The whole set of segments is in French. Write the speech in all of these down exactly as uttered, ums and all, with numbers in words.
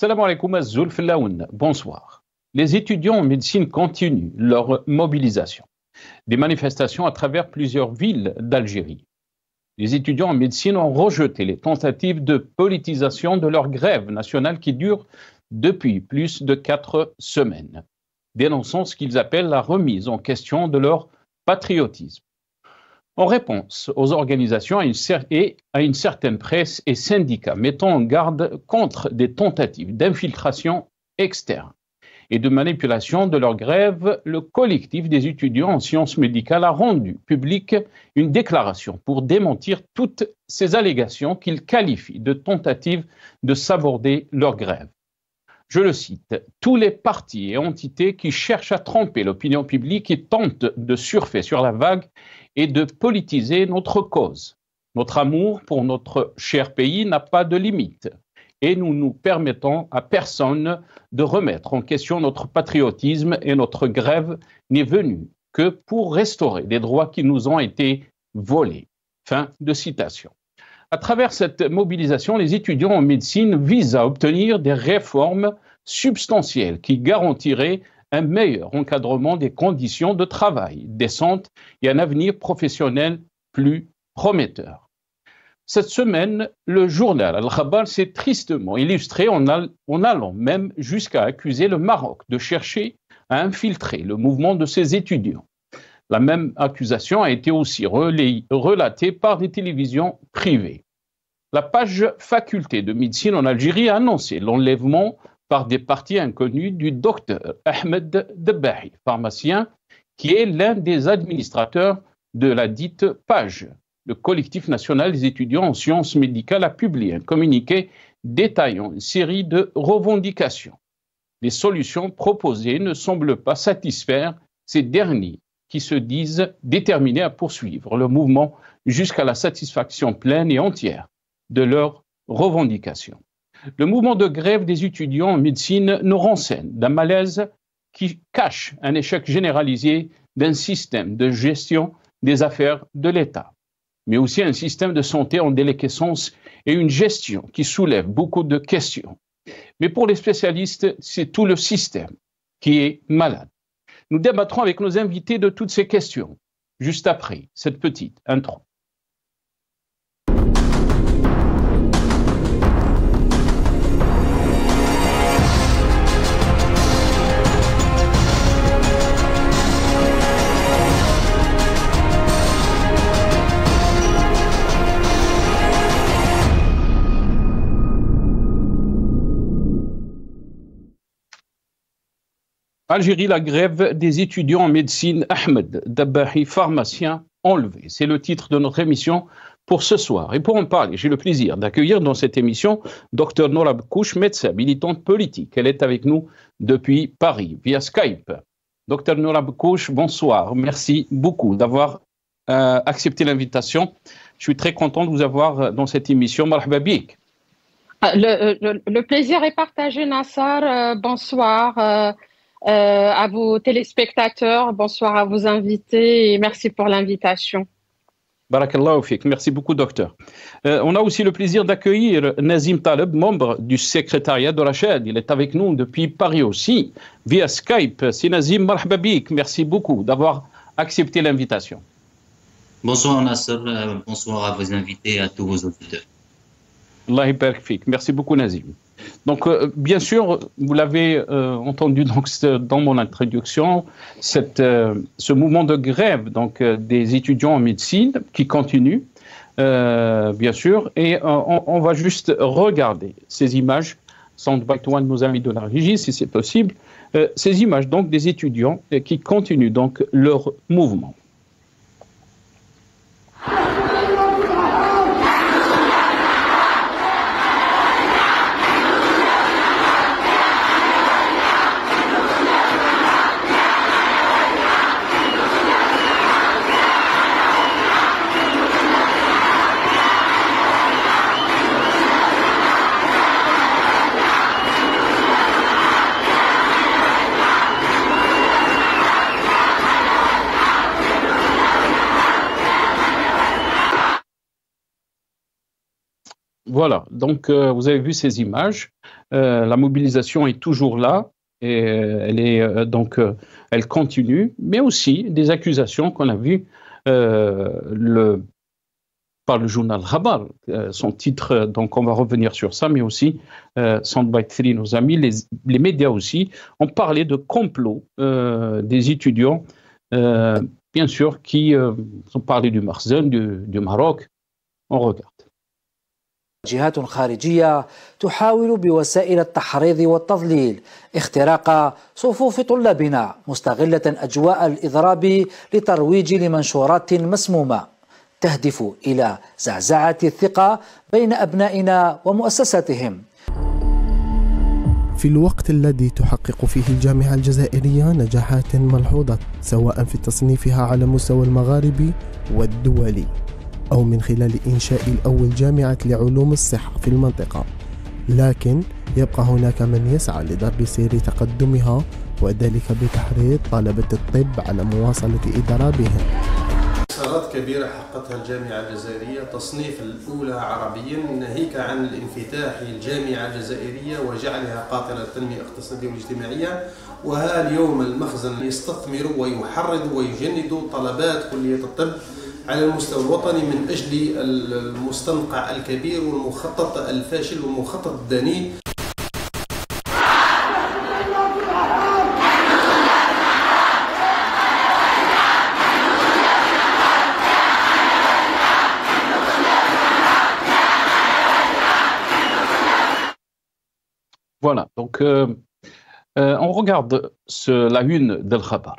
Salam alaikum azzoul fillaoun. Bonsoir. Les étudiants en médecine continuent leur mobilisation. Des manifestations à travers plusieurs villes d'Algérie. Les étudiants en médecine ont rejeté les tentatives de politisation de leur grève nationale qui dure depuis plus de quatre semaines, dénonçant ce qu'ils appellent la remise en question de leur patriotisme. En réponse aux organisations à une et à une certaine presse et syndicats mettant en garde contre des tentatives d'infiltration externe et de manipulation de leur grève, le collectif des étudiants en sciences médicales a rendu publique une déclaration pour démentir toutes ces allégations qu'il qualifie de tentatives de saborder leur grève. Je le cite, « Tous les partis et entités qui cherchent à tromper l'opinion publique et tentent de surfer sur la vague et de politiser notre cause. Notre amour pour notre cher pays n'a pas de limite et nous ne permettons à personne de remettre en question notre patriotisme et notre grève n'est venue que pour restaurer les droits qui nous ont été volés. » Fin de citation. À travers cette mobilisation, les étudiants en médecine visent à obtenir des réformes substantielles qui garantiraient un meilleur encadrement des conditions de travail décentes et un avenir professionnel plus prometteur. Cette semaine, le journal Al-Khabar s'est tristement illustré en, all en allant même jusqu'à accuser le Maroc de chercher à infiltrer le mouvement de ses étudiants. La même accusation a été aussi relatée par des télévisions privées. La page faculté de médecine en Algérie a annoncé l'enlèvement par des partis inconnus du docteur Ahmed Dabbahi, pharmacien, qui est l'un des administrateurs de la dite page. Le collectif national des étudiants en sciences médicales a publié un communiqué détaillant une série de revendications. Les solutions proposées ne semblent pas satisfaire ces derniers qui se disent déterminés à poursuivre le mouvement jusqu'à la satisfaction pleine et entière de leurs revendications. Le mouvement de grève des étudiants en médecine nous renseigne d'un malaise qui cache un échec généralisé d'un système de gestion des affaires de l'État, mais aussi un système de santé en déliquescence et une gestion qui soulève beaucoup de questions. Mais pour les spécialistes, c'est tout le système qui est malade. Nous débattrons avec nos invités de toutes ces questions, juste après cette petite intro. Algérie, la grève des étudiants en médecine, Ahmed Dabbahi, pharmacien, enlevé. C'est le titre de notre émission pour ce soir. Et pour en parler, j'ai le plaisir d'accueillir dans cette émission Dr Noura Bekouche, médecin, militante politique. Elle est avec nous depuis Paris, via Skype. Dr Noura Bekouche, bonsoir. Merci beaucoup d'avoir euh, accepté l'invitation. Je suis très content de vous avoir dans cette émission. Marhaba bik. Le, le, le plaisir est partagé, Nassar. Euh, bonsoir. Euh... Euh, à vos téléspectateurs, bonsoir à vos invités et merci pour l'invitation. Barakallahu fik. Merci beaucoup, docteur. Euh, on a aussi le plaisir d'accueillir Nazim Taleb, membre du secrétariat de Rachad. Il est avec nous depuis Paris aussi, via Skype. C'est Nazim, marhaba bik. Merci beaucoup d'avoir accepté l'invitation. Bonsoir Nasser, euh, bonsoir à vos invités et à tous vos auditeurs. Allah yabarak fik. Merci beaucoup, Nazim. Donc, euh, bien sûr, vous l'avez euh, entendu donc, dans mon introduction, cette, euh, ce mouvement de grève donc, euh, des étudiants en médecine qui continue, euh, bien sûr, et euh, on, on va juste regarder ces images, sans de nos amis de la régie, si c'est possible, euh, ces images donc, des étudiants euh, qui continuent donc, leur mouvement. Voilà, donc euh, vous avez vu ces images. Euh, la mobilisation est toujours là et elle est euh, donc euh, elle continue, mais aussi des accusations qu'on a vues euh, le, par le journal Khabar, euh, son titre. Donc on va revenir sur ça, mais aussi euh, Soundbite trois, nos amis, les, les médias aussi ont parlé de complot euh, des étudiants, euh, bien sûr, qui euh, ont parlé du Makhzen, du, du Maroc. On regarde. جهات خارجية تحاول بوسائل التحريض والتضليل اختراق صفوف طلابنا مستغلة أجواء الإضراب لترويج لمنشورات مسمومة تهدف إلى زعزعة الثقة بين أبنائنا ومؤسساتهم. في الوقت الذي تحقق فيه الجامعة الجزائرية نجاحات ملحوظة سواء في تصنيفها على مستوى المغاربي والدولي أو من خلال إنشاء الأول جامعة لعلوم الصحة في المنطقة، لكن يبقى هناك من يسعى لضرب سير تقدمها وذلك بتحريض طلبة الطب على مواصلة إضرابهم. انتصارات كبيرة حققتها الجامعة الجزائرية، تصنيف الأولى عربيا ناهيك عن الانفتاح الجامعة الجزائرية وجعلها قاطرة التنمية الاقتصادية والاجتماعية، وها اليوم المخزن يستثمر ويحرض ويجند طلبات كلية الطب على المستوى الوطني من أجل المستنقع الكبير والمخطط الفاشل والمخطط الدني. Voilà, donc euh, euh, on regarde ce, la une del Khabar.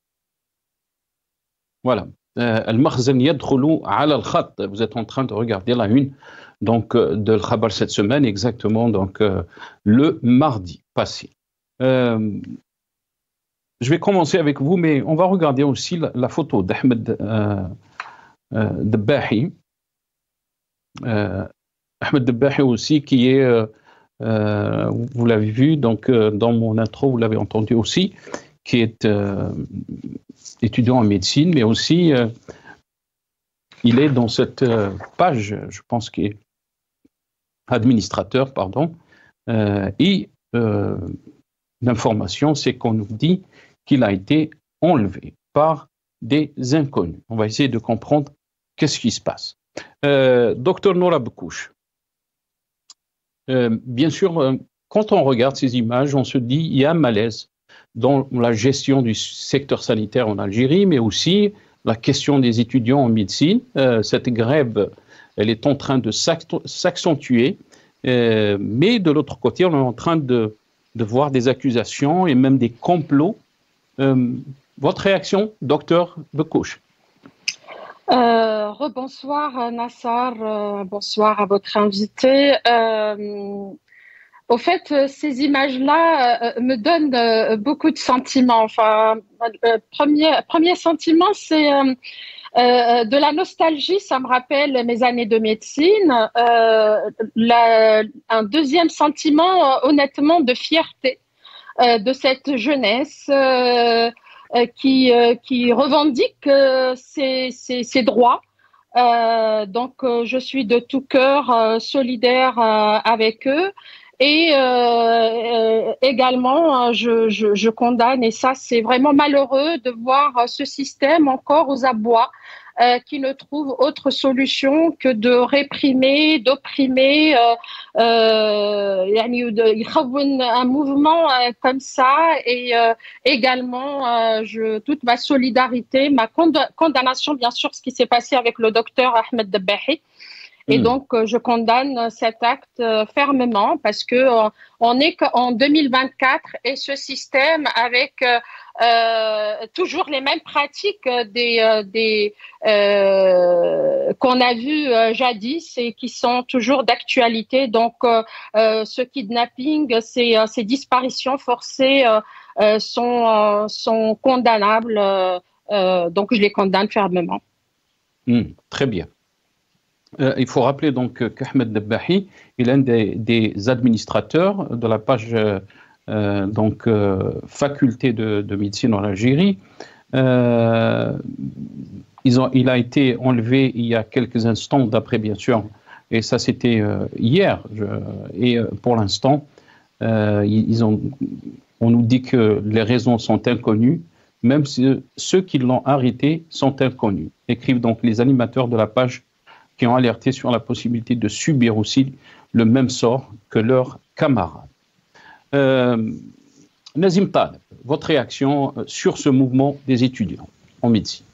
Voilà. Al-Makhzen yadkhulu ala al-khat. Vous êtes en train de regarder la une donc, de Al-Khabar cette semaine, exactement donc, euh, le mardi passé. Euh, je vais commencer avec vous, mais on va regarder aussi la, la photo d'Ahmed euh, euh, Dabbahi. Euh, Ahmed Dabbahi aussi, qui est, euh, euh, vous l'avez vu donc, euh, dans mon intro, vous l'avez entendu aussi, qui est euh, étudiant en médecine, mais aussi euh, il est dans cette euh, page, je pense qu'il est administrateur, pardon, euh, et euh, l'information, c'est qu'on nous dit qu'il a été enlevé par des inconnus. On va essayer de comprendre qu'est-ce qui se passe. Euh, Docteur Noura Bekouche, euh, bien sûr, euh, quand on regarde ces images, on se dit il y a un malaise dans la gestion du secteur sanitaire en Algérie, mais aussi la question des étudiants en médecine. Euh, cette grève, elle est en train de s'accentuer, euh, mais de l'autre côté, on est en train de, de voir des accusations et même des complots. Euh, votre réaction, docteur Bekouche? Euh, rebonsoir Nassar, euh, bonsoir à votre invité. Euh, Au fait, ces images-là euh, me donnent euh, beaucoup de sentiments. Enfin, euh, premier, premier sentiment, c'est euh, euh, de la nostalgie. Ça me rappelle mes années de médecine. Euh, la, un deuxième sentiment, euh, honnêtement, de fierté euh, de cette jeunesse euh, euh, qui, euh, qui revendique euh, ses, ses, ses droits. Euh, donc, euh, je suis de tout cœur euh, solidaire euh, avec eux. Et euh, euh, également, je, je, je condamne, et ça c'est vraiment malheureux de voir ce système encore aux abois, euh, qui ne trouve autre solution que de réprimer, d'opprimer, euh, euh, un mouvement euh, comme ça. Et euh, également, euh, je, toute ma solidarité, ma condamnation, bien sûr, ce qui s'est passé avec le docteur Ahmed Dabbahi. Et donc, euh, je condamne cet acte euh, fermement parce que euh, on est qu'en deux mille vingt-quatre et ce système avec euh, euh, toujours les mêmes pratiques des, euh, des euh, qu'on a vu euh, jadis et qui sont toujours d'actualité. Donc, euh, euh, ce kidnapping, ces, euh, ces disparitions forcées euh, euh, sont, euh, sont condamnables. Euh, euh, donc, je les condamne fermement. Mmh, très bien. Euh, il faut rappeler donc qu'Ahmed Dabbahi est l'un des, des administrateurs de la page euh, donc euh, faculté de, de médecine en Algérie. Euh, ils ont, il a été enlevé il y a quelques instants, d'après bien sûr, et ça c'était euh, hier. Je, et euh, pour l'instant, Euh, ils ont, on nous dit que les raisons sont inconnues, même si ceux qui l'ont arrêté sont inconnus. Écrivent donc les animateurs de la page qui ont alerté sur la possibilité de subir aussi le même sort que leurs camarades. Euh, Nazim Taleb, votre réaction sur ce mouvement des étudiants en médecine?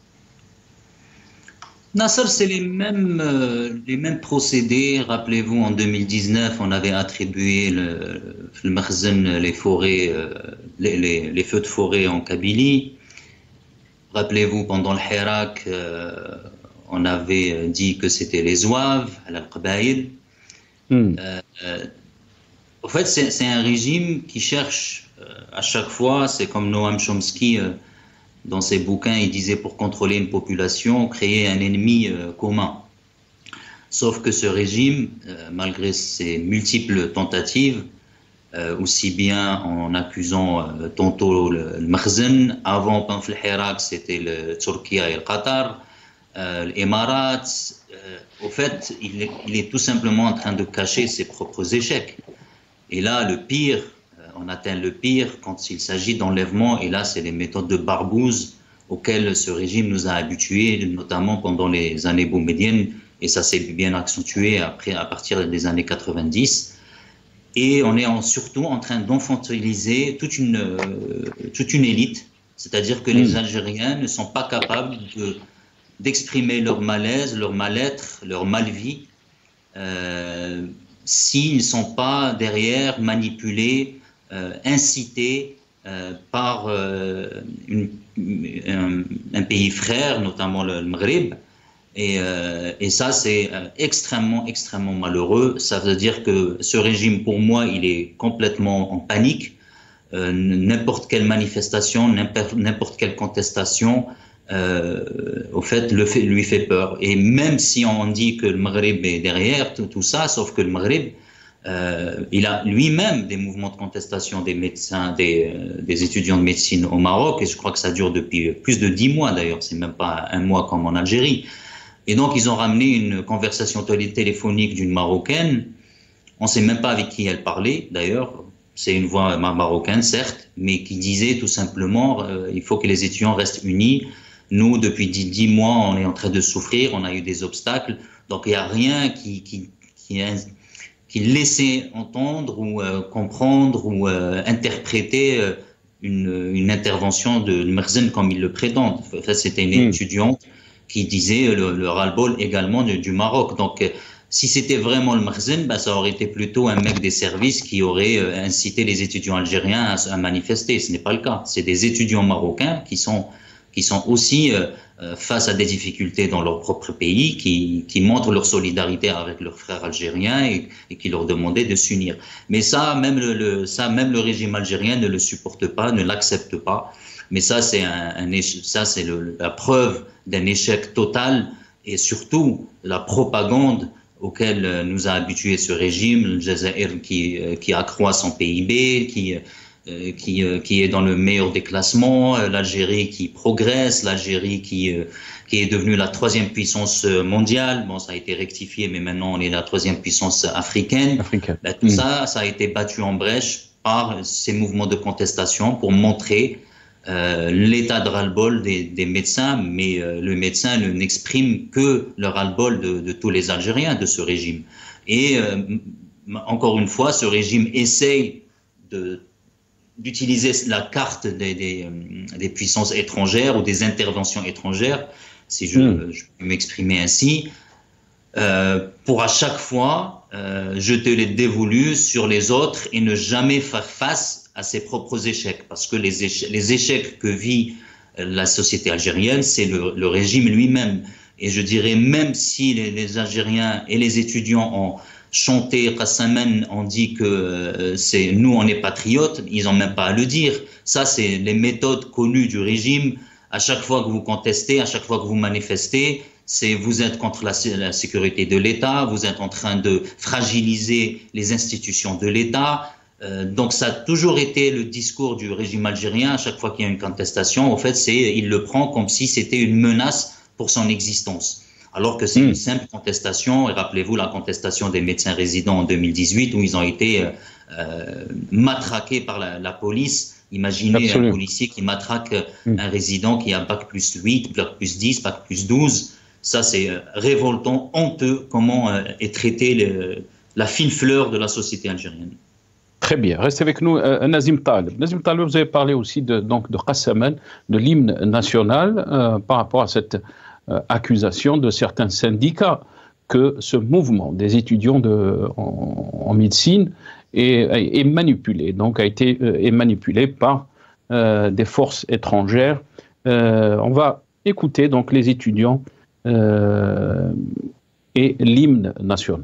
Nasser, c'est les mêmes, euh, les mêmes procédés. Rappelez-vous, en deux mille dix-neuf, on avait attribué le, le Makhzen, les forêts, euh, les, les, les feux de forêt en Kabylie. Rappelez-vous, pendant le Hirak, euh, on avait dit que c'était les Zouaves, al-Qabaïl. Mm. Euh, euh, en fait, c'est un régime qui cherche euh, à chaque fois, c'est comme Noam Chomsky, euh, dans ses bouquins, il disait pour contrôler une population, créer un ennemi euh, commun. Sauf que ce régime, euh, malgré ses multiples tentatives, euh, aussi bien en accusant euh, tantôt le, le Makhzen, avant le Hirak, c'était le Turquie et le Qatar, euh, les Émirats. Euh, au fait, il est, il est tout simplement en train de cacher ses propres échecs. Et là, le pire, on atteint le pire quand il s'agit d'enlèvement, et là, c'est les méthodes de barbouze auxquelles ce régime nous a habitués, notamment pendant les années boumediennes, et ça s'est bien accentué après, à partir des années quatre-vingt-dix. Et on est en, surtout en train d'enfantiliser toute une, euh, toute une élite, c'est-à-dire que mmh. les Algériens ne sont pas capables de, d'exprimer leur malaise, leur mal-être, leur mal-vie, euh, s'ils ne sont pas derrière manipulés, Euh, incité euh, par euh, une, un, un pays frère, notamment le, le Maghreb. Et, euh, et ça, c'est euh, extrêmement, extrêmement malheureux. Ça veut dire que ce régime, pour moi, il est complètement en panique. Euh, n'importe quelle manifestation, n'importe quelle contestation, euh, au fait, le fait, lui fait peur. Et même si on dit que le Maghreb est derrière tout, tout ça, sauf que le Maghreb, Euh, il a lui-même des mouvements de contestation des médecins, des, euh, des étudiants de médecine au Maroc, et je crois que ça dure depuis plus de dix mois d'ailleurs, c'est même pas un mois comme en Algérie. Et donc ils ont ramené une conversation téléphonique d'une Marocaine, on ne sait même pas avec qui elle parlait d'ailleurs, c'est une voix marocaine certes, mais qui disait tout simplement euh, il faut que les étudiants restent unis, nous depuis dix mois on est en train de souffrir, on a eu des obstacles, donc il n'y a rien qui... qui, qui qui laissait entendre ou euh, comprendre ou euh, interpréter euh, une, une intervention de Makhzen comme il le prétend. Enfin, c'était une mmh. étudiante qui disait le, le ras-le-bol également de, du Maroc. Donc, euh, si c'était vraiment le Makhzen, bah, ça aurait été plutôt un mec des services qui aurait euh, incité les étudiants algériens à, à manifester. Ce n'est pas le cas. C'est des étudiants marocains qui sont, qui sont aussi euh, face à des difficultés dans leur propre pays, qui, qui montrent leur solidarité avec leurs frères algériens et, et qui leur demandaient de s'unir. Mais ça même le, le, ça, même le régime algérien ne le supporte pas, ne l'accepte pas. Mais ça, c'est un, un ça, c'est la preuve d'un échec total et surtout la propagande auquel nous a habitué ce régime, le Jazaïr qui, qui accroît son P I B, qui... Qui, qui est dans le meilleur des classements, l'Algérie qui progresse, l'Algérie qui, qui est devenue la troisième puissance mondiale. Bon, ça a été rectifié, mais maintenant on est la troisième puissance africaine. africaine. Ben, tout mmh. ça, ça a été battu en brèche par ces mouvements de contestation pour montrer euh, l'état de ras-le-bol des, des médecins, mais euh, le médecin ne n'exprime que le ras-le-bol de, de tous les Algériens de ce régime. Et euh, encore une fois, ce régime essaye de d'utiliser la carte des, des, des puissances étrangères ou des interventions étrangères, si je, mmh. je peux m'exprimer ainsi, euh, pour à chaque fois euh, jeter les dévolus sur les autres et ne jamais faire face à ses propres échecs. Parce que les échecs, les échecs que vit la société algérienne, c'est le, le régime lui-même. Et je dirais, même si les, les Algériens et les étudiants ont chanter Qassaman, on dit que euh, c'est nous on est patriotes, ils n'ont même pas à le dire. Ça, c'est les méthodes connues du régime. À chaque fois que vous contestez, à chaque fois que vous manifestez, c'est vous êtes contre la, la sécurité de l'État, vous êtes en train de fragiliser les institutions de l'État. Euh, donc ça a toujours été le discours du régime algérien. À chaque fois qu'il y a une contestation, en fait, c'est il le prend comme si c'était une menace pour son existence. Alors que c'est mmh. une simple contestation, et rappelez-vous la contestation des médecins résidents en deux mille dix-huit où ils ont été euh, euh, matraqués par la, la police. Imaginez Absolument. un policier qui matraque mmh. un résident qui a bac plus huit, bac plus dix, bac plus douze. Ça, c'est révoltant, honteux, comment euh, est traitée le, la fine fleur de la société algérienne. Très bien. Restez avec nous, euh, Nazim Taleb. Nazim Taleb, vous avez parlé aussi de, donc, de Qassaman, de l'hymne national, euh, par rapport à cette euh, accusation de certains syndicats que ce mouvement des étudiants de, en, en médecine est, est manipulé, donc a été euh, est manipulé par euh, des forces étrangères. Euh, on va écouter donc les étudiants euh, et l'hymne national.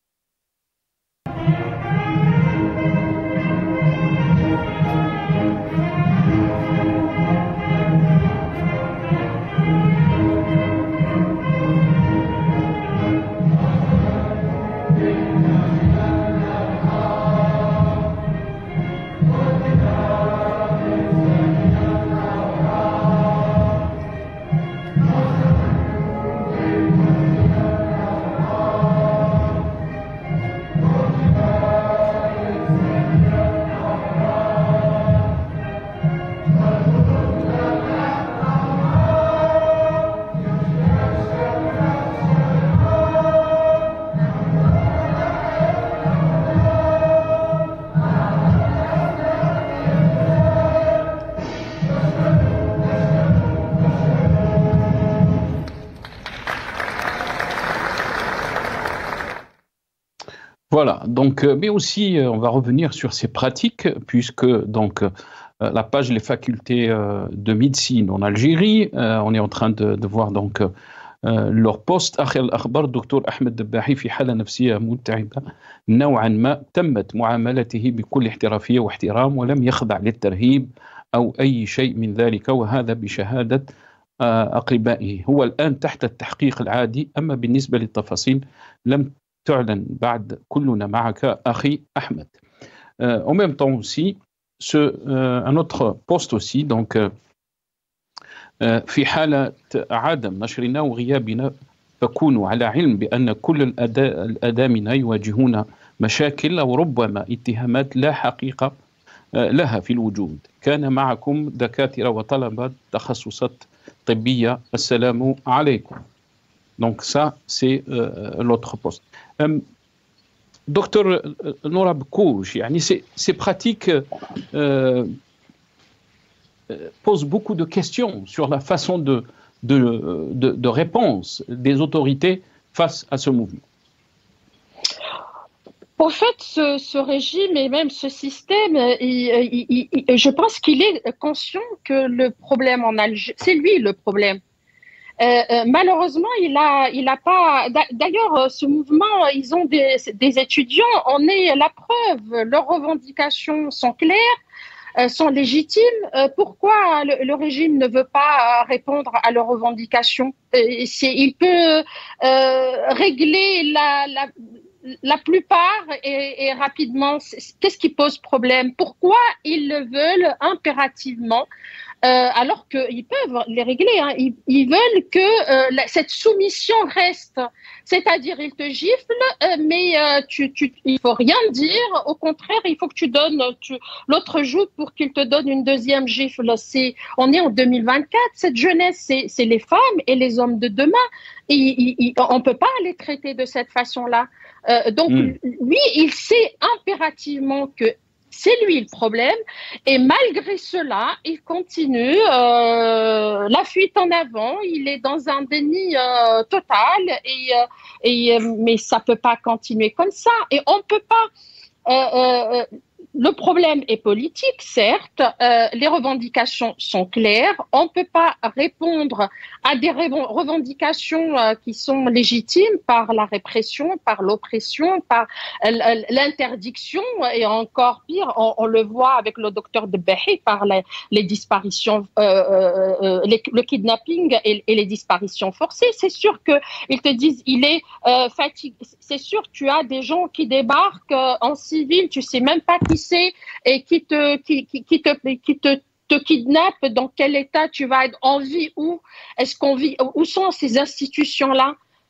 Voilà, donc, mais aussi, on va revenir sur ces pratiques, puisque donc, la page Les facultés de médecine en Algérie, on est en train de, de voir donc leur poste. آخر الأخبار الدكتور أحمد دباحي في حالة نفسية متعبة نوعا ما تمت معاملته بكل احترافية واحترام ولم يخضع للترهيب أو أي شيء من ذلك وهذا بشهادة أقربائه هو الآن تحت التحقيق العادي أما بالنسبة للتفاصيل لم تعلن بعد كلنا معك أخي أحمد. Euh, en même temps aussi, ce, euh, un autre poste aussi, donc euh, في حالة عدم نشرنا وغيابنا فكونوا على علم بأن كل الأدامنة يواجهون مشاكل أو ربما اتهامات لا حقيقة لها في الوجود. كان معكم دكاترة وطلبة تخصصات طبية. السلام عليكم. Donc ça, c'est euh, l'autre poste. Euh, docteur Noura Bekouch, ces, ces pratiques euh, posent beaucoup de questions sur la façon de, de, de, de réponse des autorités face à ce mouvement. En fait, ce, ce régime et même ce système, il, il, il, je pense qu'il est conscient que le problème en Algérie, c'est lui le problème. Euh, euh, malheureusement, il a, il a pas. D'ailleurs, ce mouvement, ils ont des, des étudiants. On est la preuve. Leurs revendications sont claires, euh, sont légitimes. Euh, pourquoi le, le régime ne veut pas répondre à leurs revendications? euh, Il peut euh, régler la, la, la plupart et, et rapidement. Qu'est-ce qui pose problème? Pourquoi ils le veulent impérativement? Euh, alors qu'ils peuvent les régler, hein. ils, ils veulent que euh, la, cette soumission reste, c'est-à-dire ils te giflent, euh, mais euh, tu, tu, il faut rien dire, au contraire, il faut que tu donnes tu, l'autre joue pour qu'ils te donnent une deuxième gifle. C'est, on est en deux mille vingt-quatre, cette jeunesse, c'est, c'est les femmes et les hommes de demain, et, et, et on ne peut pas les traiter de cette façon-là. Euh, donc mmh. lui, il sait impérativement que c'est lui le problème et malgré cela, il continue euh, la fuite en avant. Il est dans un déni euh, total et, euh, et euh, mais ça peut pas continuer comme ça et on peut pas. Euh, euh, le problème est politique, certes. Euh, les revendications sont claires. On ne peut pas répondre à des revendications euh, qui sont légitimes par la répression, par l'oppression, par euh, l'interdiction et encore pire, on, on le voit avec le docteur Debbahi par les, les disparitions, euh, euh, les, le kidnapping et, et les disparitions forcées. C'est sûr que ils te disent il est euh, fatigué. C'est sûr tu as des gens qui débarquent euh, en civil, tu sais même pas qui c'est et qui te qui, qui, qui te qui te te kidnappe, dans quel état tu vas être en vie, où est-ce qu'on vit, où sont ces institutions là?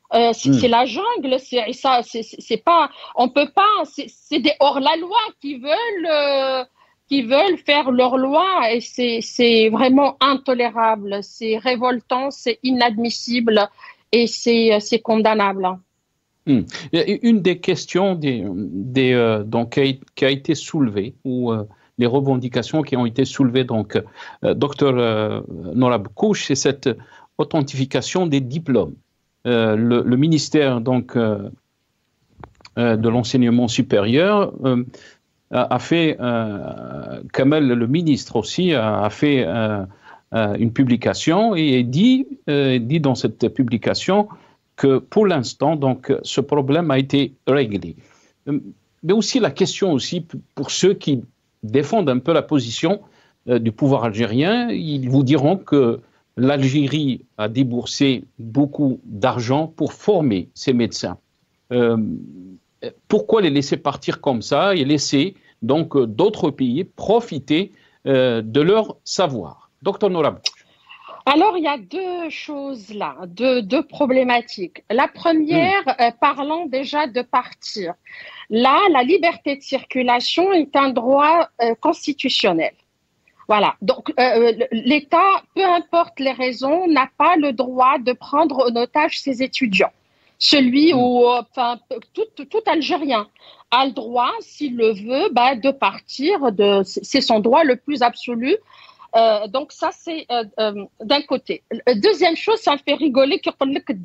Euh, c'est mmh. la jungle, c'est ça, c'est pas, on peut pas, c'est des hors-la-loi qui veulent, euh, qui veulent faire leur loi et c'est vraiment intolérable, c'est révoltant, c'est inadmissible et c'est condamnable. Mmh. Une des questions des, des, euh, donc, qui, a, qui a été soulevée, ou euh, les revendications qui ont été soulevées, donc, euh, docteur euh, Norab Kouch, c'est cette authentification des diplômes. Euh, le, le ministère donc, euh, euh, de l'enseignement supérieur euh, a, a fait, euh, Kamel, le ministre aussi, a, a fait euh, euh, une publication et dit, euh, dit dans cette publication que pour l'instant, donc, ce problème a été réglé. Mais aussi la question aussi pour ceux qui défendent un peu la position euh, du pouvoir algérien, ils vous diront que l'Algérie a déboursé beaucoup d'argent pour former ces médecins. Euh, pourquoi les laisser partir comme ça et laisser donc d'autres pays profiter euh, de leur savoir? Docteur Norab. Alors, il y a deux choses là, deux, deux problématiques. La première, mmh. euh, parlons déjà de partir. Là, la liberté de circulation est un droit euh, constitutionnel. Voilà, donc euh, l'État, peu importe les raisons, n'a pas le droit de prendre en otage ses étudiants. Celui mmh. où, enfin, tout, tout Algérien a le droit, s'il le veut, bah, de partir, c'est son droit le plus absolu. Euh, donc ça, c'est euh, euh, d'un côté. Deuxième chose, ça me fait rigoler que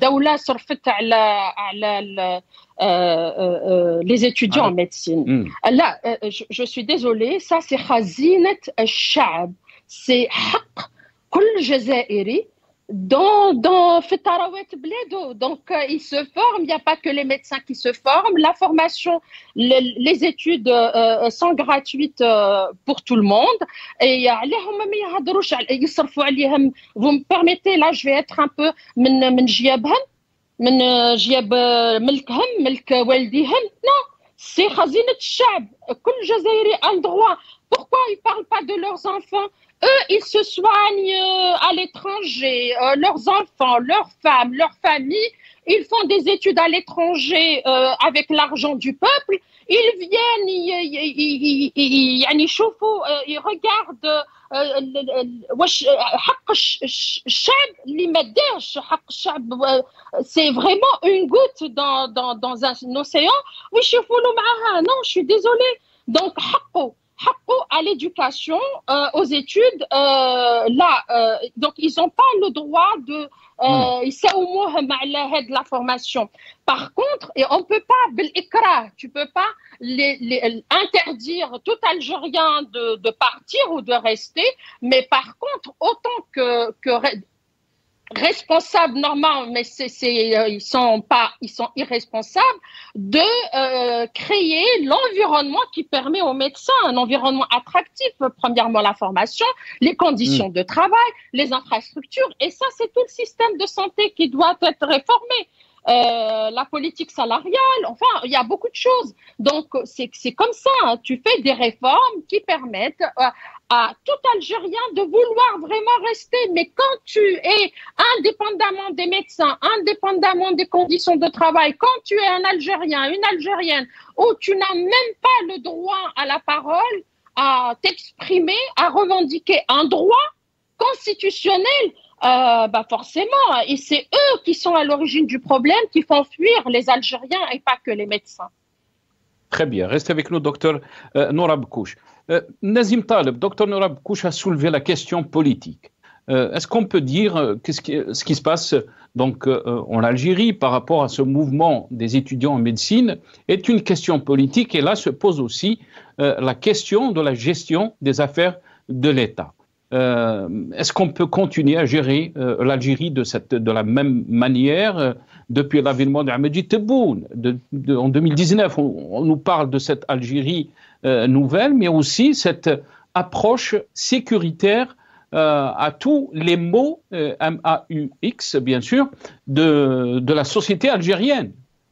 les étudiants ah, en médecine. Mm. Là, euh, je, je suis désolée, ça c'est khazinat al-sha'b. C'est haq kul jazairi dans dans donc euh, ils se forment, il n'y a pas que les médecins qui se forment, la formation, les, les études euh, sont gratuites euh, pour tout le monde et vous me permettez, là je vais être un peu من من جيابهم من جياب ملكهم ملك والديهم. Non, c'est خزينة الشعب, كل جزائري a le droit. Pourquoi ils parlent pas de leurs enfants? Eux, ils se soignent à l'étranger, euh, leurs enfants, leurs femmes, leurs familles, ils font des études à l'étranger euh, avec l'argent du peuple. Ils viennent, ils, ils, ils, ils, ils, ils regardent c'est vraiment une goutte dans, dans, dans un océan. Non, je suis désolée. Donc, à l'éducation, euh, aux études, euh, là, euh, donc ils n'ont pas le droit de euh, la formation. Par contre, et on peut pas, tu peux pas les, les, interdire tout Algérien de, de partir ou de rester, mais par contre, autant que, que responsables normaux, mais c'est, c'est, euh, ils sont pas, ils sont irresponsables de euh, créer l'environnement qui permet aux médecins un environnement attractif. Premièrement, la formation, les conditions mmh. de travail, les infrastructures, et ça, c'est tout le système de santé qui doit être réformé. Euh, la politique salariale, enfin, il y a beaucoup de choses. Donc, c'est, c'est comme ça, hein. Tu fais des réformes qui permettent euh, à tout Algérien de vouloir vraiment rester. Mais quand tu es, indépendamment des médecins, indépendamment des conditions de travail, quand tu es un Algérien, une Algérienne, où tu n'as même pas le droit à la parole, à t'exprimer, à revendiquer un droit constitutionnel, Euh, bah forcément, et c'est eux qui sont à l'origine du problème, qui font fuir les Algériens et pas que les médecins. Très bien, restez avec nous, docteur euh, Norab Kouch. Euh, Nazim Taleb, docteur Norab Kouch a soulevé la question politique. Euh, est-ce qu'on peut dire euh, qu'est-ce qui, ce qui se passe donc, euh, en Algérie par rapport à ce mouvement des étudiants en médecine est une question politique, et là se pose aussi euh, la question de la gestion des affaires de l'État. Euh, est-ce qu'on peut continuer à gérer euh, l'Algérie de, cette, de la même manière euh, depuis l'avènement d'Ahmed Tebboune de, de, en deux mille dix-neuf? On, on nous parle de cette Algérie euh, nouvelle, mais aussi cette approche sécuritaire euh, à tous les mots, euh, M A U X bien sûr, de, de la société algérienne.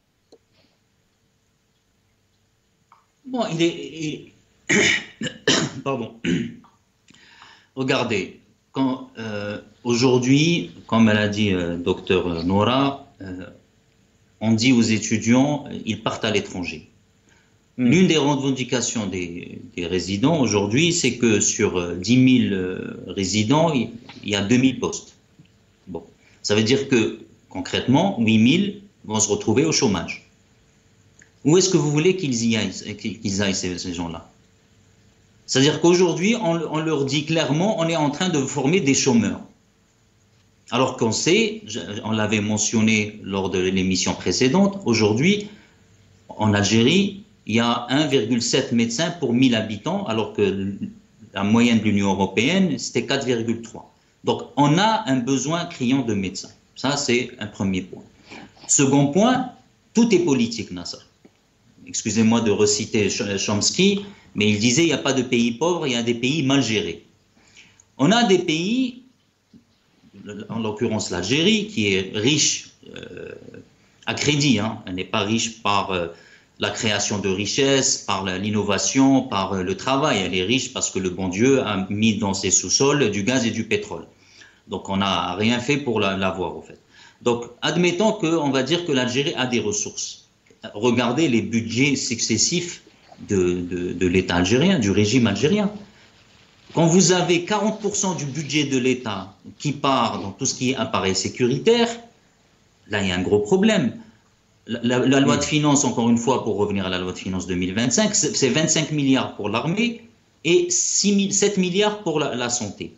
Bon, il est... Il... Pardon. Regardez, quand euh, aujourd'hui, comme elle a dit euh, docteur Nora, euh, on dit aux étudiants, ils partent à l'étranger. Mmh. L'une des revendications des, des résidents aujourd'hui, c'est que sur dix mille résidents, il y a deux mille postes. Bon, ça veut dire que concrètement, huit mille vont se retrouver au chômage. Où est-ce que vous voulez qu'ils y aillent, qu'ils aillent ces, ces gens-là? C'est-à-dire qu'aujourd'hui, on, on leur dit clairement, on est en train de former des chômeurs. Alors qu'on sait, on l'avait mentionné lors de l'émission précédente, aujourd'hui, en Algérie, il y a un virgule sept médecins pour mille habitants, alors que la moyenne de l'Union européenne, c'était quatre virgule trois. Donc, on a un besoin criant de médecins. Ça, c'est un premier point. Second point, tout est politique, Nasser. Excusez-moi de reciter Chomsky, mais il disait il n'y a pas de pays pauvres, il y a des pays mal gérés. On a des pays, en l'occurrence l'Algérie, qui est riche euh, à crédit, hein. Elle n'est pas riche par euh, la création de richesses, par l'innovation, par euh, le travail. Elle est riche parce que le bon Dieu a mis dans ses sous-sols du gaz et du pétrole. Donc on n'a rien fait pour l'avoir, au fait. Donc admettons qu'on va dire que l'Algérie a des ressources. Regardez les budgets successifs de, de, de l'État algérien, du régime algérien. Quand vous avez quarante pour cent du budget de l'État qui part dans tout ce qui est appareil sécuritaire, là il y a un gros problème. La, la, la loi de finances, encore une fois, pour revenir à la loi de finances deux mille vingt-cinq, c'est vingt-cinq milliards pour l'armée et sept milliards pour la, la santé.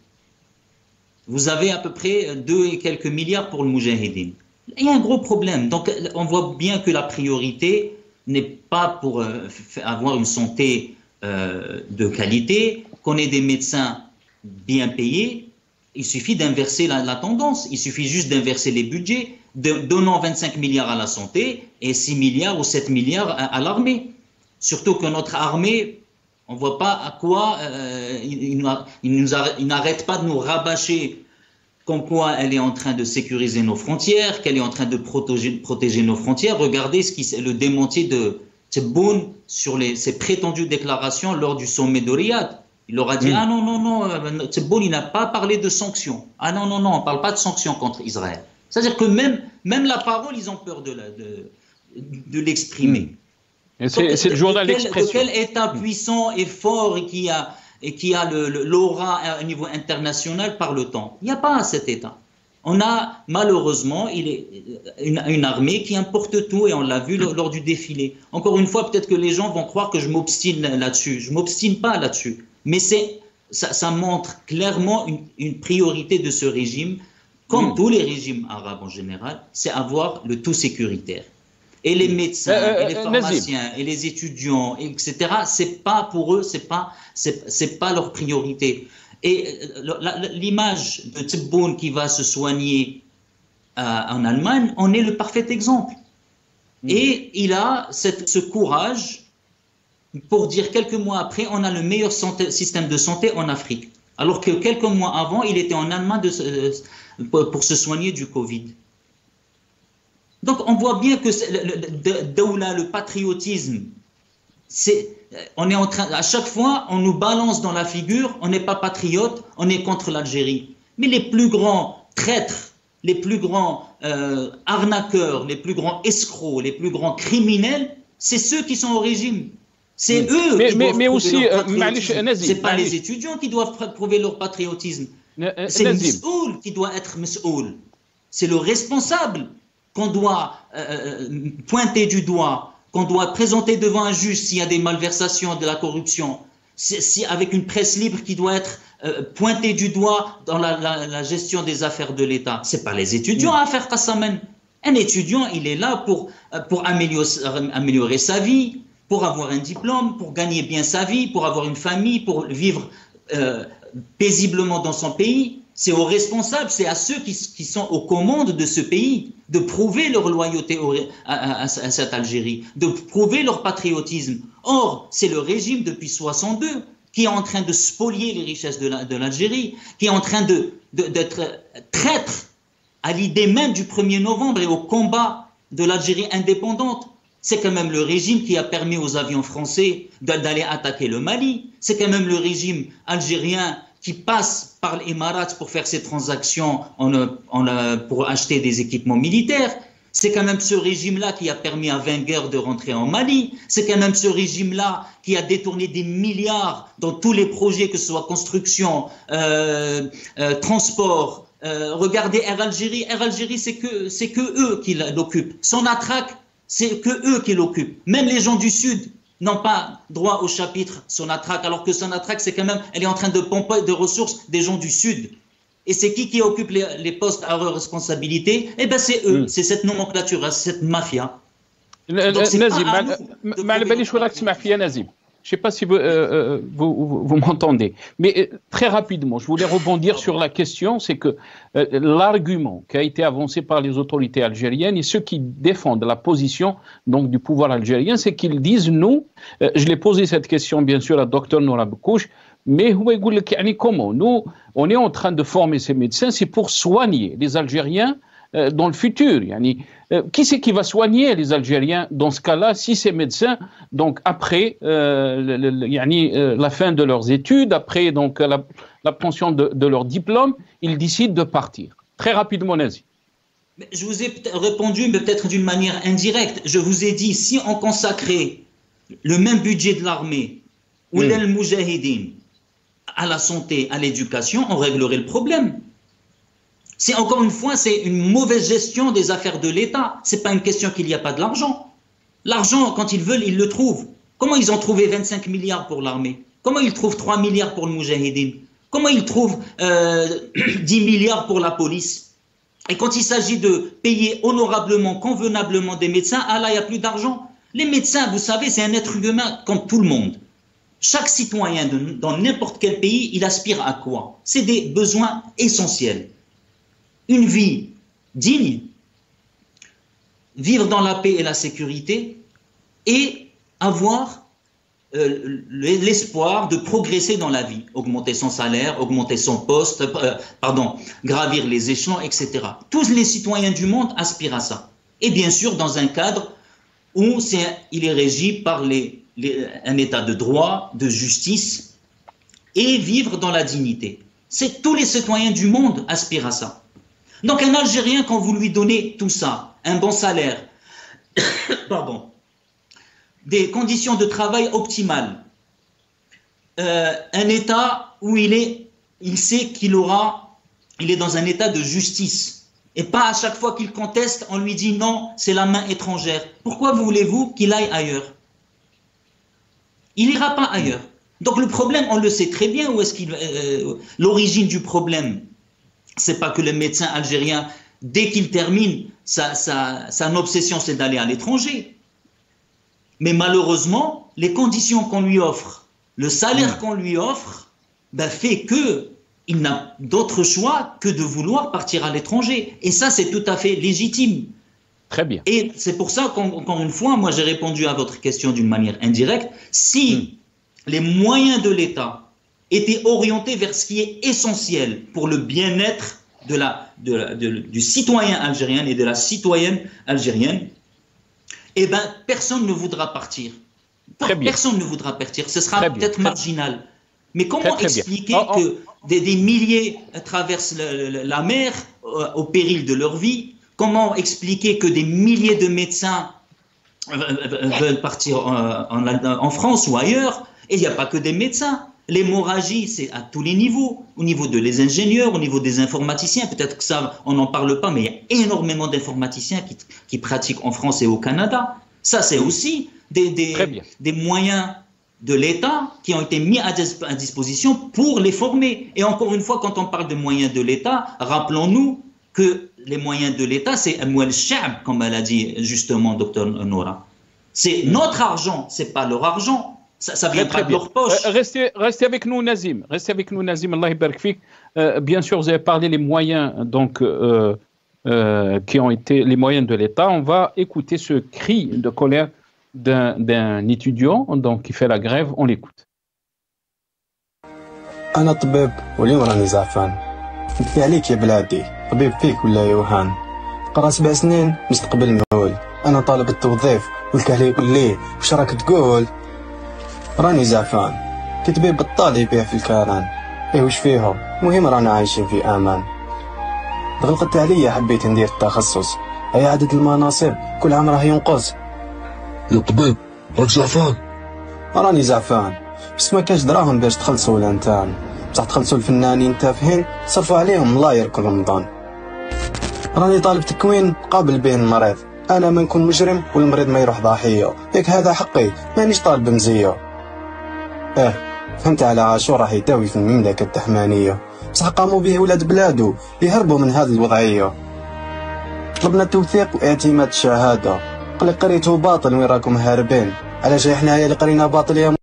Vous avez à peu près deux et quelques milliards pour le Moudjahidine. Il y a un gros problème. Donc on voit bien que la priorité n'est pas pour euh, avoir une santé euh, de qualité, qu'on ait des médecins bien payés. Il suffit d'inverser la, la tendance. Il suffit juste d'inverser les budgets, de, donnant vingt-cinq milliards à la santé et six milliards ou sept milliards à, à l'armée. Surtout que notre armée, on ne voit pas à quoi euh, il, il, il n'arrête pas de nous rabâcher comme quoi elle est en train de sécuriser nos frontières, qu'elle est en train de protéger, protéger nos frontières. Regardez ce qui, le démenti de Tebboune sur les, ses prétendues déclarations lors du sommet de Riyad. Il leur a dit, mmh. ah non, non, non, Tebboune, il n'a pas parlé de sanctions. Ah non, non, non, on ne parle pas de sanctions contre Israël. C'est-à-dire que même, même la parole, ils ont peur de, la, de, de l'exprimer. Mmh. C'est le journal d'expression. De quel État puissant et fort et qui a... et qui a l'aura à un niveau international par le temps. Il n'y a pas cet État. On a, malheureusement, il est une, une armée qui importe tout, et on l'a vu lors, lors du défilé. Encore une fois, peut-être que les gens vont croire que je m'obstine là-dessus. Je ne m'obstine pas là-dessus. Mais ça, ça montre clairement une, une priorité de ce régime, comme mmh. tous les régimes arabes en général, c'est avoir le tout sécuritaire. Et les médecins, euh, et les pharmaciens, Nazim. Et les étudiants, et cetera, c'est pas pour eux, c'est pas, c'est pas leur priorité. Et l'image de Tebboune qui va se soigner euh, en Allemagne, on est le parfait exemple. Mmh. Et il a cette, ce courage pour dire quelques mois après, on a le meilleur santé, système de santé en Afrique. Alors que quelques mois avant, il était en Allemagne de, euh, pour se soigner du Covid. Donc on voit bien que le, le, le patriotisme, c'est, on est en train, à chaque fois, on nous balance dans la figure, on n'est pas patriote, on est contre l'Algérie. Mais les plus grands traîtres, les plus grands euh, arnaqueurs, les plus grands escrocs, les plus grands criminels, c'est ceux qui sont au régime. C'est oui. eux mais, qui mais, doivent mais prouver aussi, leur patriotisme. Ce n'est pas les étudiants qui doivent prouver leur patriotisme. C'est le Mes'oul qui doit être Mes'oul. C'est le responsable qu'on doit euh, pointer du doigt, qu'on doit présenter devant un juge s'il y a des malversations, de la corruption, si, avec une presse libre qui doit être euh, pointée du doigt dans la, la, la gestion des affaires de l'État. Ce n'est pas les étudiants à faire Qassamen. Un étudiant, il est là pour, pour améliorer, améliorer sa vie, pour avoir un diplôme, pour gagner bien sa vie, pour avoir une famille, pour vivre euh, paisiblement dans son pays. C'est aux responsables, c'est à ceux qui, qui sont aux commandes de ce pays de prouver leur loyauté au, à, à, à cette Algérie, de prouver leur patriotisme. Or, c'est le régime depuis soixante-deux qui est en train de spolier les richesses de l'Algérie, qui est en train de, de, d'être traître à l'idée même du premier novembre et au combat de l'Algérie indépendante. C'est quand même le régime qui a permis aux avions français d'aller attaquer le Mali. C'est quand même le régime algérien qui passe par l'Émirat pour faire ses transactions en, en, pour acheter des équipements militaires. C'est quand même ce régime-là qui a permis à Wenger de rentrer en Mali. C'est quand même ce régime-là qui a détourné des milliards dans tous les projets, que ce soit construction, euh, euh, transport. Euh, regardez Air Algérie. Air Algérie, c'est que, c'est que eux qui l'occupent. Sonatrach, c'est que eux qui l'occupent. Même les gens du Sud n'ont pas droit au chapitre Sonatrach, alors que Sonatrach, c'est quand même, elle est en train de pomper de ressources des gens du Sud. Et c'est qui qui occupe les, les postes à leur responsabilité? Eh bien, c'est eux, mm. c'est cette nomenclature, c'est cette mafia. Nazim, je ne sais pas si vous, euh, vous, vous, vous m'entendez, mais euh, très rapidement, je voulais rebondir sur la question, c'est que euh, l'argument qui a été avancé par les autorités algériennes et ceux qui défendent la position donc, du pouvoir algérien, c'est qu'ils disent, nous, euh, je l'ai posé cette question bien sûr à docteur Noura Bekouch, mais comment? Nous, on est en train de former ces médecins, c'est pour soigner les Algériens euh, dans le futur. Yani, euh, qui c'est qui va soigner les Algériens dans ce cas-là, si ces médecins, donc après euh, le, le, yani, euh, la fin de leurs études, après donc l'obtention de, de leur diplôme, ils décident de partir? Très rapidement, Nazi. Je vous ai répondu, mais peut-être d'une manière indirecte. Je vous ai dit, si on consacrait le même budget de l'armée ou mm. l'El Moujahidine à la santé, à l'éducation, on réglerait le problème. C'est encore une fois, c'est une mauvaise gestion des affaires de l'État. C'est pas une question qu'il n'y a pas de l'argent. L'argent, quand ils veulent, ils le trouvent. Comment ils ont trouvé vingt-cinq milliards pour l'armée? Comment ils trouvent trois milliards pour le Moujahidine? Comment ils trouvent euh, dix milliards pour la police? Et quand il s'agit de payer honorablement, convenablement des médecins, ah là, il n'y a plus d'argent. Les médecins, vous savez, c'est un être humain comme tout le monde. Chaque citoyen de, dans n'importe quel pays, il aspire à quoi? C'est des besoins essentiels. Une vie digne, vivre dans la paix et la sécurité, et avoir euh, l'espoir de progresser dans la vie, augmenter son salaire, augmenter son poste, euh, pardon, gravir les échelons, et cetera. Tous les citoyens du monde aspirent à ça. Et bien sûr, dans un cadre où c'est, il est régi par les, les, un état de droit, de justice, et vivre dans la dignité. C'est tous les citoyens du monde aspirent à ça. Donc un Algérien, quand vous lui donnez tout ça, un bon salaire, pardon, des conditions de travail optimales, euh, un État où il est, il sait qu'il aura, il est dans un état de justice, et pas à chaque fois qu'il conteste, on lui dit non, c'est la main étrangère. Pourquoi voulez-vous qu'il aille ailleurs? Il n'ira pas ailleurs. Donc le problème, on le sait très bien, où est-ce qu'il, euh, l'origine du problème. C'est pas que le médecin algérien, dès qu'il termine, sa, sa, sa obsession, c'est d'aller à l'étranger. Mais malheureusement, les conditions qu'on lui offre, le salaire mmh. qu'on lui offre, ben, fait qu'il n'a d'autre choix que de vouloir partir à l'étranger. Et ça, c'est tout à fait légitime. Très bien. Et c'est pour ça qu'encore une fois, moi, j'ai répondu à votre question d'une manière indirecte. Si mmh. les moyens de l'État était orienté vers ce qui est essentiel pour le bien-être de la, de la, de, du citoyen algérien et de la citoyenne algérienne, eh bien, personne ne voudra partir. Très bien. Personne ne voudra partir. Ce sera peut-être marginal. Mais comment très, très expliquer oh, oh. que des, des milliers traversent le, le, la mer euh, au péril de leur vie? Comment expliquer que des milliers de médecins euh, veulent partir en, en, en France ou ailleurs? Et il n'y a pas que des médecins. L'hémorragie, c'est à tous les niveaux, au niveau de les ingénieurs, au niveau des informaticiens, peut-être que ça, on n'en parle pas, mais il y a énormément d'informaticiens qui, qui pratiquent en France et au Canada. Ça, c'est aussi des, des, des moyens de l'État qui ont été mis à, à disposition pour les former. Et encore une fois, quand on parle de moyens de l'État, rappelons-nous que les moyens de l'État, c'est Amwal Sha'b, comme elle a dit justement docteur Noura. C'est notre argent, c'est pas leur argent. Ça, ça vient pas de leur poche. Euh, restez, restez avec nous, Nazim. Restez avec nous, Nazim. Allah yabarak fik. Euh, bien sûr, vous avez parlé des moyens donc, euh, euh, qui ont été les moyens de l'État. On va écouter ce cri de colère d'un, d'un étudiant donc, qui fait la grève. On l'écoute. أنا طبيب واليوم راني زعفان. نبكي عليك يا بلادي، طبيب فيك ولا يوهان. قرا سبع سنين مستقبل مهول. أنا طالب التوظيف والكهلي يقول لي وش راك تقول؟ راني زعفان كتبي بطال يبيع في الكاران. ايه وش فيهم؟ مهم رانا عايشين في امان. ضغطت عليا حبيت ندير التخصص أي عدد المناصب كل عام راه ينقص. يا طبيب راك زعفان؟ راني زعفان بس ما كاش دراهم باش تخلصوا الانتان، بصح تخلصوا الفنانين التافهين تصرفوا عليهم ملاير كل رمضان. راني طالب تكوين قابل به المريض، انا ما نكون مجرم والمريض ما يروح ضحيه، ياك هذا حقي مانيش طالب مزيه. اه فهمت على عاشور راح يداوي في المملكه التحمانيه، بصح قاموا به ولاد بلادو يهربوا من هذه الوضعيه. طلبنا التوثيق واعتماد الشهاده، قال لي قريته باطل وين راكم هاربين، علاش حنايا اللي قرينا باطل يا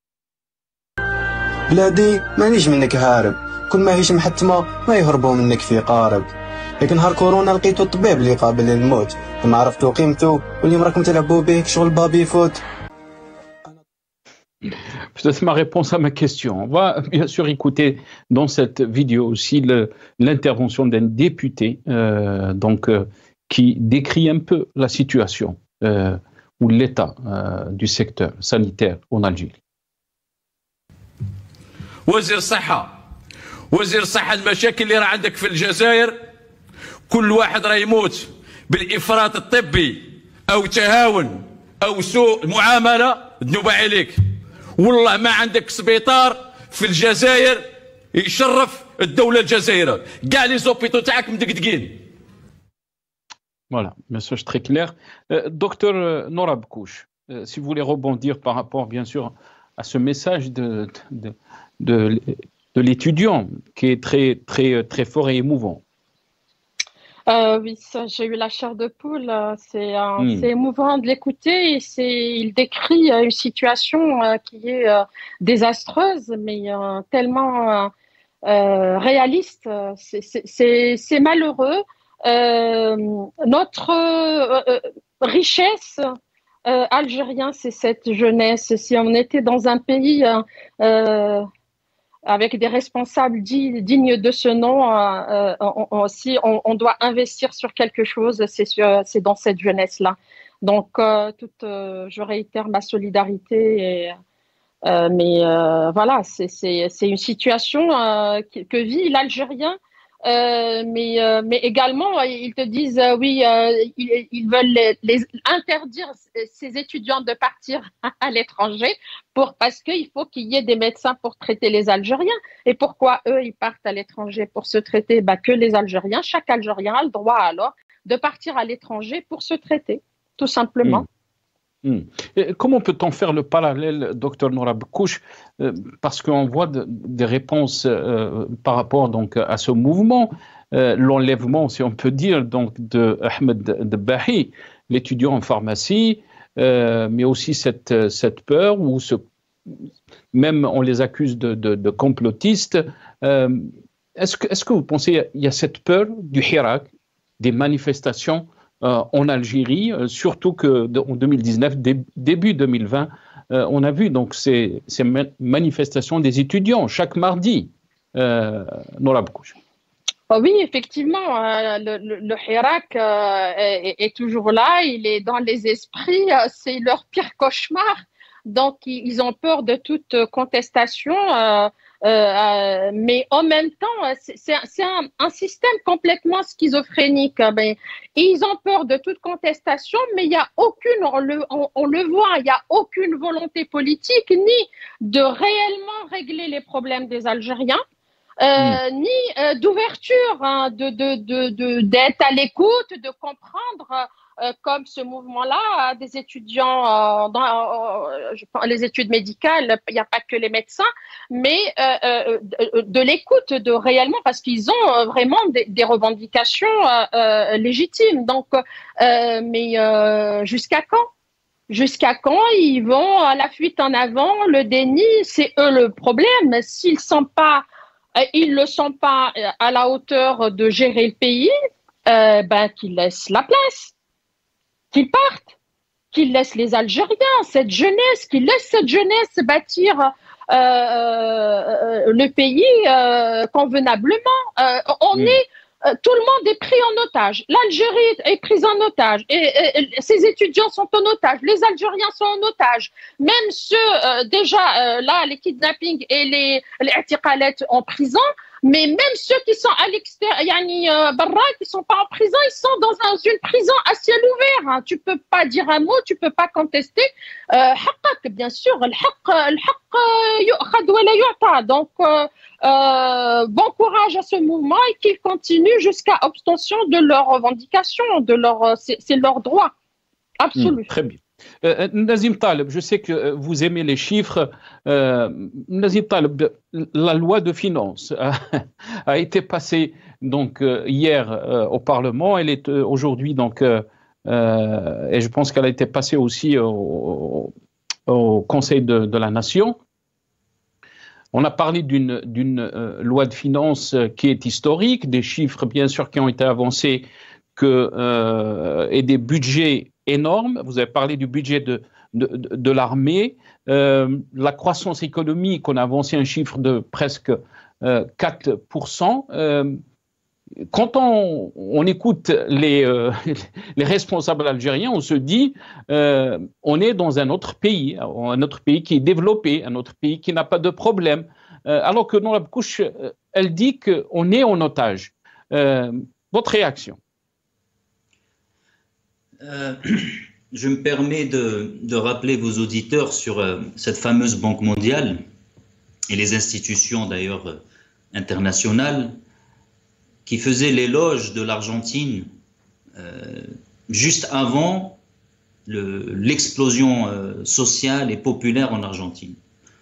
بلادي مانيش منك هارب، كل ما هيش محتمه ما يهربوا منك في قارب. لكن نهار كورونا لقيتو الطبيب اللي قابل للموت، لما عرفتو قيمته واليوم راكم تلعبوا به شغل بابي فوت. Peut-être ma réponse à ma question. On va bien sûr écouter dans cette vidéo aussi l'intervention d'un député euh, donc, euh, qui décrit un peu la situation euh, ou l'état euh, du secteur sanitaire en Algérie. وزير صحة وزير صحة المشاكل اللي راه عندك في الجزائر، كل واحد راه يموت بالإفراط الطبي أو تهاون أو سوء معاملة ذنوب عليك. والله ما عندك سبيطار في الجزائر يشرف الدولة الجزائرية، كاع لي زوبيتو تاعك مدقدقين. Voilà, message très clair. Euh, docteur Nora Bkouch, euh, si vous voulez rebondir par rapport bien sûr à ce message de, de, de, de l'étudiant qui est très, très, très fort et émouvant. Euh, oui, j'ai eu la chair de poule. C'est euh, mmh. émouvant de l'écouter. Il décrit une situation euh, qui est euh, désastreuse, mais euh, tellement euh, euh, réaliste. C'est malheureux. Euh, notre euh, richesse euh, algérienne, c'est cette jeunesse. Si on était dans un pays euh, avec des responsables dignes de ce nom, euh, on, on, si on, on doit investir sur quelque chose, c'est dans cette jeunesse-là. Donc, euh, toute, euh, je réitère ma solidarité. Et, euh, mais euh, voilà, c'est une situation euh, que, que vit l'Algérien. Euh, mais, euh, mais également, ils te disent, euh, oui, euh, ils, ils veulent les, les interdire ces étudiants de partir à l'étranger pour, parce qu'il faut qu'il y ait des médecins pour traiter les Algériens. Et pourquoi eux, ils partent à l'étranger pour se traiter? Bah, que les Algériens, chaque Algérien a le droit alors de partir à l'étranger pour se traiter, tout simplement. Mmh. Mmh. Et comment peut-on faire le parallèle, docteur Nora Bkouch, euh, parce qu'on voit de, des réponses euh, par rapport donc, à ce mouvement, euh, l'enlèvement, si on peut dire, donc, de Ahmed Dbahi, l'étudiant en pharmacie, euh, mais aussi cette, cette peur, où ce, même on les accuse de, de, de complotistes. Euh, Est-ce que, est-ce que vous pensez qu'il y a cette peur du Hirak, des manifestations Euh, en Algérie, euh, surtout qu'en deux mille dix-neuf, dé, début deux mille vingt, euh, on a vu donc ces, ces manifestations des étudiants chaque mardi. Euh, Nora Bkouch. Oh oui, effectivement, euh, le, le, le Hirak euh, est, est toujours là, il est dans les esprits, euh, c'est leur pire cauchemar. Donc, ils ont peur de toute contestation. Euh, Euh, mais en même temps, c'est un, un système complètement schizophrénique. Ben, ils ont peur de toute contestation, mais il n'y a aucune, on le, on, on le voit, il n'y a aucune volonté politique ni de réellement régler les problèmes des Algériens, euh, mmh. ni euh, d'ouverture, hein, de, de, de, de, d'être à l'écoute, de comprendre. Euh, comme ce mouvement-là, des étudiants euh, dans euh, je pense, les études médicales, il n'y a pas que les médecins, mais euh, euh, de, de l'écoute, de réellement, parce qu'ils ont euh, vraiment des, des revendications euh, euh, légitimes. Donc, euh, mais euh, jusqu'à quand? Jusqu'à quand ils vont à la fuite en avant, le déni, c'est eux le problème. S'ils sont pas, euh, ils le sont pas à la hauteur de gérer le pays, euh, ben qu'ils laissent la place. Qu'ils partent, qu'ils laissent les Algériens, cette jeunesse, qu'ils laissent cette jeunesse bâtir euh, euh, le pays euh, convenablement. Euh, on mmh. est, euh, tout le monde est pris en otage. L'Algérie est prise en otage. Et, et, et ses étudiants sont en otage. Les Algériens sont en otage. Même ceux, euh, déjà, euh, là, les kidnappings et les, les atiqalet en prison, mais même ceux qui sont à l'extérieur, yani barra, qui sont pas en prison, ils sont dans un, une prison à ciel ouvert. Hein. Tu peux pas dire un mot, tu peux pas contester. حقك, bien sûr, الحق الحق يؤخذ ولا يعطى. Donc euh, euh, bon courage à ce mouvement et qu'ils continuent jusqu'à obtention de leurs revendications, de leur, c'est, c'est leur droit absolu. Mmh, très bien. Euh, Nazim Taleb, je sais que vous aimez les chiffres. Euh, Nazim Taleb, la loi de finances a, a été passée donc euh, hier euh, au Parlement. Elle est euh, aujourd'hui donc euh, euh, et je pense qu'elle a été passée aussi au, au Conseil de, de la Nation. On a parlé d'une d'une euh, loi de finances qui est historique, des chiffres bien sûr qui ont été avancés que euh, et des budgets énorme. Vous avez parlé du budget de, de, de, de l'armée, euh, la croissance économique, on a avancé un chiffre de presque euh, quatre pour cent. Euh, quand on, on écoute les, euh, les responsables algériens, on se dit euh, on est dans un autre pays, un autre pays qui est développé, un autre pays qui n'a pas de problème. Euh, alors que Nour Abkouch, elle dit qu'on est en otage. Euh, votre réaction? Euh, je me permets de, de rappeler vos auditeurs sur euh, cette fameuse Banque mondiale et les institutions d'ailleurs euh, internationales qui faisaient l'éloge de l'Argentine euh, juste avant le, l'explosion euh, sociale et populaire en Argentine.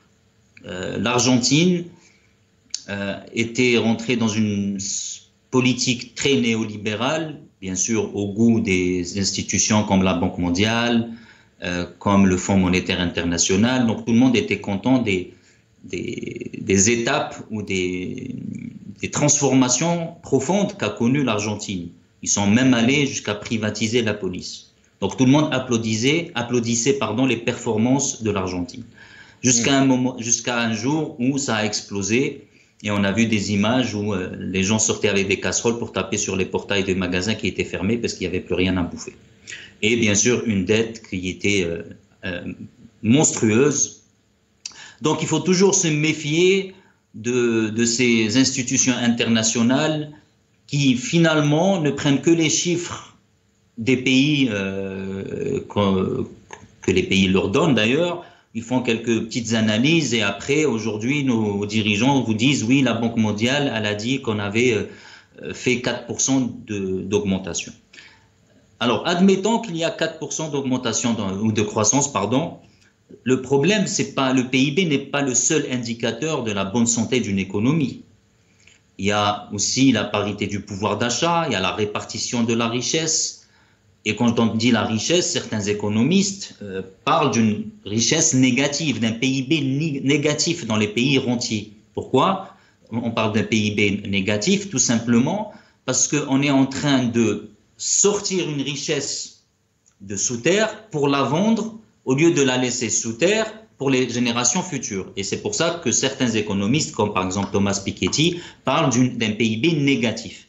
Euh, L'Argentine euh, était rentrée dans une politique très néolibérale, bien sûr au goût des institutions comme la Banque mondiale, euh, comme le Fonds monétaire international. Donc tout le monde était content des, des, des étapes ou des, des transformations profondes qu'a connues l'Argentine. Ils sont même allés jusqu'à privatiser la police. Donc tout le monde applaudissait, applaudissait pardon, les performances de l'Argentine. Jusqu'à un moment, jusqu'à un jour où ça a explosé. Et on a vu des images où euh, les gens sortaient avec des casseroles pour taper sur les portails des magasins qui étaient fermés parce qu'il n'y avait plus rien à bouffer. Et bien sûr, une dette qui était euh, euh, monstrueuse. Donc il faut toujours se méfier de, de ces institutions internationales qui finalement ne prennent que les chiffres des pays euh, que, que les pays leur donnent d'ailleurs. Ils font quelques petites analyses et après, aujourd'hui, nos dirigeants vous disent oui, la Banque mondiale, elle a dit qu'on avait fait quatre pour cent d'augmentation. Alors, admettons qu'il y a quatre pour cent d'augmentation ou de croissance, pardon. Le problème, c'est pas le P I B n'est pas le seul indicateur de la bonne santé d'une économie. Il y a aussi la parité du pouvoir d'achat, il y a la répartition de la richesse. Et quand on dit la richesse, certains économistes euh, parlent d'une richesse négative, d'un P I B négatif dans les pays rentiers. Pourquoi on parle d'un P I B négatif? Tout simplement parce qu'on est en train de sortir une richesse de sous terre pour la vendre au lieu de la laisser sous terre pour les générations futures. Et c'est pour ça que certains économistes, comme par exemple Thomas Piketty, parlent d'un P I B négatif.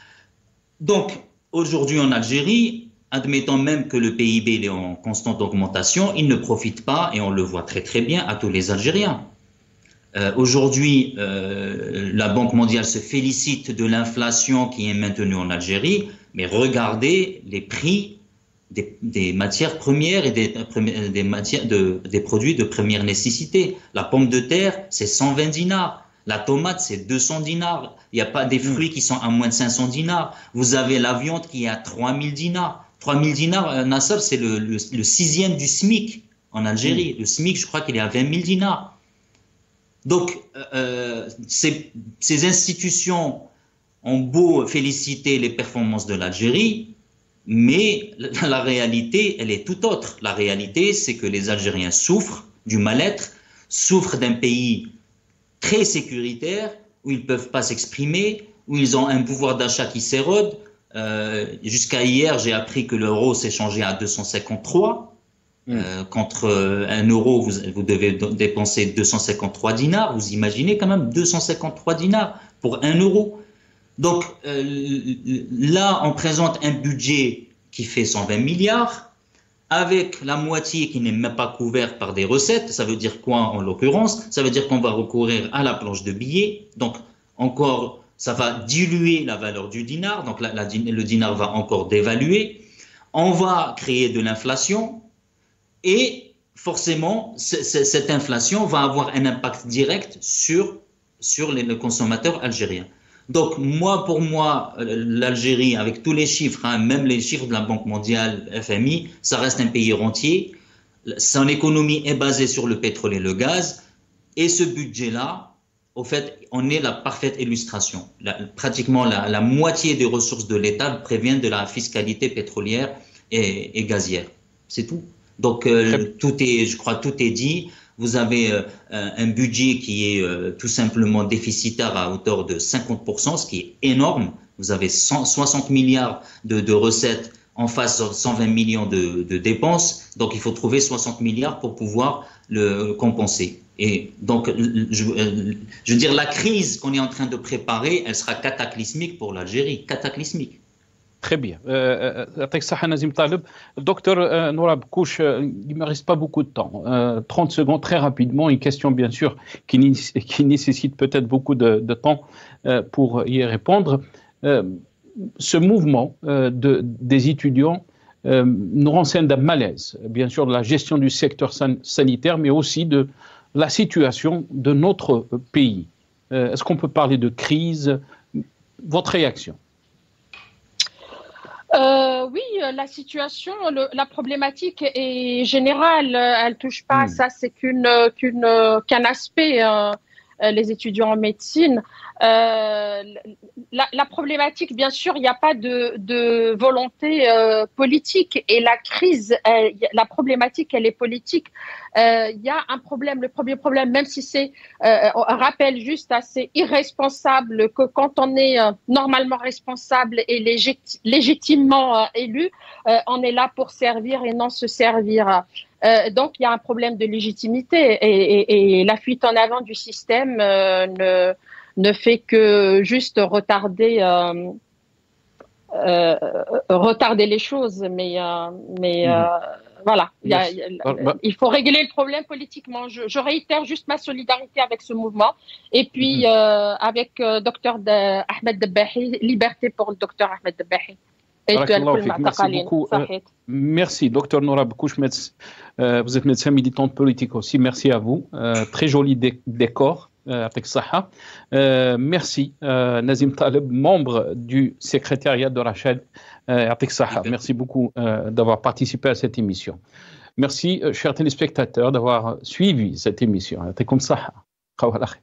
Donc, aujourd'hui en Algérie, admettons même que le P I B est en constante augmentation, il ne profite pas, et on le voit très très bien, à tous les Algériens. Euh, Aujourd'hui, euh, la Banque mondiale se félicite de l'inflation qui est maintenue en Algérie, mais regardez les prix des, des matières premières et des, des, matières de, des produits de première nécessité. La pomme de terre, c'est cent vingt dinars. La tomate, c'est deux cents dinars. Il n'y a pas des fruits qui sont à moins de cinq cents dinars. Vous avez la viande qui est à trois mille dinars. trois mille dinars, Nasser, c'est le, le, le sixième du SMIC en Algérie. Le SMIC, je crois qu'il est à vingt mille dinars. Donc, euh, ces, ces institutions ont beau féliciter les performances de l'Algérie, mais la, la réalité, elle est tout autre. La réalité, c'est que les Algériens souffrent du mal-être, souffrent d'un pays très sécuritaire, où ils ne peuvent pas s'exprimer, où ils ont un pouvoir d'achat qui s'érode. Euh, jusqu'à hier, j'ai appris que l'euro s'est changé à deux cent cinquante-trois. Mmh. Euh, contre un euro, vous, vous devez dépenser deux cent cinquante-trois dinars. Vous imaginez quand même deux cent cinquante-trois dinars pour un euro. Donc euh, là, on présente un budget qui fait cent vingt milliards, avec la moitié qui n'est même pas couverte par des recettes. Ça veut dire quoi en l'occurrence? Ça veut dire qu'on va recourir à la planche de billets. Donc encore, ça va diluer la valeur du dinar, donc la, la, le dinar va encore dévaluer. On va créer de l'inflation et forcément, cette inflation va avoir un impact direct sur, sur les, les consommateurs algériens. Donc, moi, pour moi, l'Algérie, avec tous les chiffres, hein, même les chiffres de la Banque mondiale, F M I, ça reste un pays rentier. Son économie est basée sur le pétrole et le gaz. Et ce budget-là, au fait, on est la parfaite illustration. La, pratiquement la, la moitié des ressources de l'État préviennent de la fiscalité pétrolière et, et gazière. C'est tout. Donc, euh, tout est, je crois, tout est dit. Vous avez euh, un budget qui est euh, tout simplement déficitaire à hauteur de cinquante pour cent, ce qui est énorme. Vous avez cent soixante milliards de, de recettes en face de cent vingt millions de, de dépenses. Donc, il faut trouver soixante milliards pour pouvoir le compenser. Et donc, je, je veux dire, la crise qu'on est en train de préparer, elle sera cataclysmique pour l'Algérie, cataclysmique. Très bien. Euh, Nazim Taleb. Docteur euh, Noura Bkouch, euh, il ne me reste pas beaucoup de temps. Euh, trente secondes, très rapidement. Une question, bien sûr, qui, qui nécessite peut-être beaucoup de, de temps euh, pour y répondre. Euh, ce mouvement euh, de, des étudiants euh, nous renseigne d'un malaise, bien sûr, de la gestion du secteur san sanitaire, mais aussi de la situation de notre pays. Euh, Est-ce qu'on peut parler de crise? Votre réaction? Euh, oui, la situation, le, la problématique est générale. Elle touche pas, mmh. ça c'est qu'une qu'une qu'un aspect. Euh, les étudiants en médecine. Euh, la, la problématique, bien sûr, il n'y a pas de, de volonté euh, politique et la crise, euh, la problématique, elle est politique. Euh, il y a un problème, le premier problème, même si c'est euh, un rappel juste assez irresponsable que quand on est euh, normalement responsable et légit légitimement euh, élu, euh, on est là pour servir et non se servir. Euh, donc, il y a un problème de légitimité et, et, et la fuite en avant du système euh, ne, ne fait que juste retarder, euh, euh, retarder les choses. Mais, euh, mais euh, voilà, il, y a, il, y a, il faut régler le problème politiquement. Je, je réitère juste ma solidarité avec ce mouvement et puis euh, avec euh, docteur Ahmed Dabbahi, liberté pour le docteur Ahmed Dabbahi. Merci beaucoup. Euh, merci, docteur Noura Bkouch. Euh, vous êtes médecin militante politique aussi. Merci à vous. Euh, très joli dé décor euh, avec Saha. Euh, merci, euh, Nazim Taleb, membre du secrétariat de Rachad euh, avec Saha. Merci beaucoup euh, d'avoir participé à cette émission. Merci, euh, chers téléspectateurs, d'avoir suivi cette émission. Avec Saha.